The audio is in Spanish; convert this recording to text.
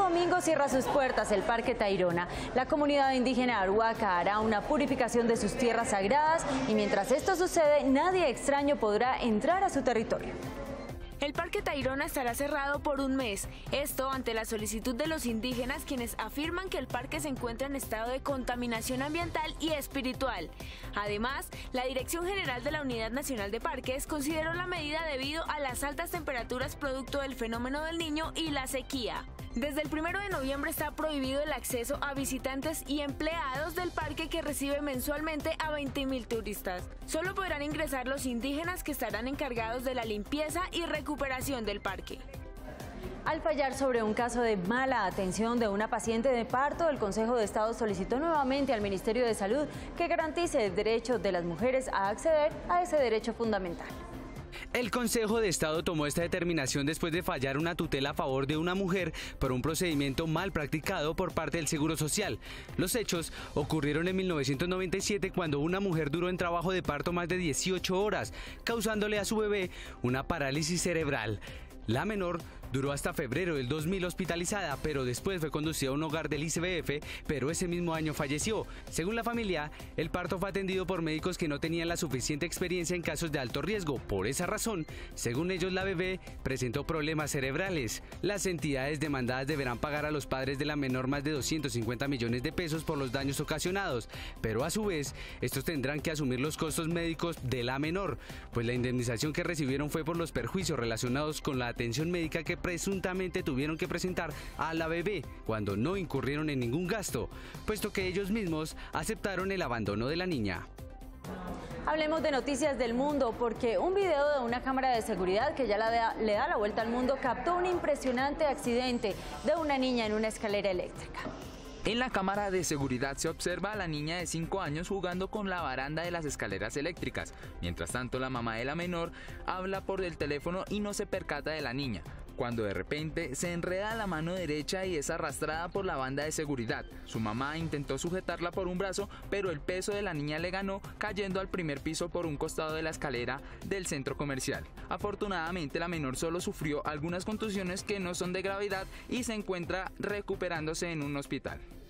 domingo cierra sus puertas el Parque Tayrona. La comunidad indígena Arhuaca hará una purificación de sus tierras sagradas y mientras esto sucede, nadie extraño podrá entrar a su territorio. El Parque Tayrona estará cerrado por un mes, esto ante la solicitud de los indígenas quienes afirman que el parque se encuentra en estado de contaminación ambiental y espiritual. Además, la Dirección General de la Unidad Nacional de Parques consideró la medida debido a las altas temperaturas producto del fenómeno del Niño y la sequía. Desde el 1 de noviembre está prohibido el acceso a visitantes y empleados del parque que recibe mensualmente a 20.000 turistas. Solo podrán ingresar los indígenas que estarán encargados de la limpieza y recuperación del parque. Al fallar sobre un caso de mala atención de una paciente de parto, el Consejo de Estado solicitó nuevamente al Ministerio de Salud que garantice el derecho de las mujeres a acceder a ese derecho fundamental. El Consejo de Estado tomó esta determinación después de fallar una tutela a favor de una mujer por un procedimiento mal practicado por parte del Seguro Social. Los hechos ocurrieron en 1997 cuando una mujer duró en trabajo de parto más de 18 horas, causándole a su bebé una parálisis cerebral. La menor duró hasta febrero del 2000 hospitalizada, pero después fue conducida a un hogar del ICBF, pero ese mismo año falleció. Según la familia, el parto fue atendido por médicos que no tenían la suficiente experiencia en casos de alto riesgo. Por esa razón, según ellos, la bebé presentó problemas cerebrales. Las entidades demandadas deberán pagar a los padres de la menor más de 250 millones de pesos por los daños ocasionados, pero a su vez, estos tendrán que asumir los costos médicos de la menor, pues la indemnización que recibieron fue por los perjuicios relacionados con la atención médica que presuntamente tuvieron que presentar a la bebé cuando no incurrieron en ningún gasto, puesto que ellos mismos aceptaron el abandono de la niña. Hablemos de noticias del mundo, porque un video de una cámara de seguridad que ya le da la vuelta al mundo captó un impresionante accidente de una niña en una escalera eléctrica. En la cámara de seguridad se observa a la niña de 5 años jugando con la baranda de las escaleras eléctricas. Mientras tanto, la mamá de la menor habla por el teléfono y no se percata de la niña, cuando de repente se enreda la mano derecha y es arrastrada por la banda de seguridad. Su mamá intentó sujetarla por un brazo, pero el peso de la niña le ganó, cayendo al primer piso por un costado de la escalera del centro comercial. Afortunadamente, la menor solo sufrió algunas contusiones que no son de gravedad y se encuentra recuperándose en un hospital.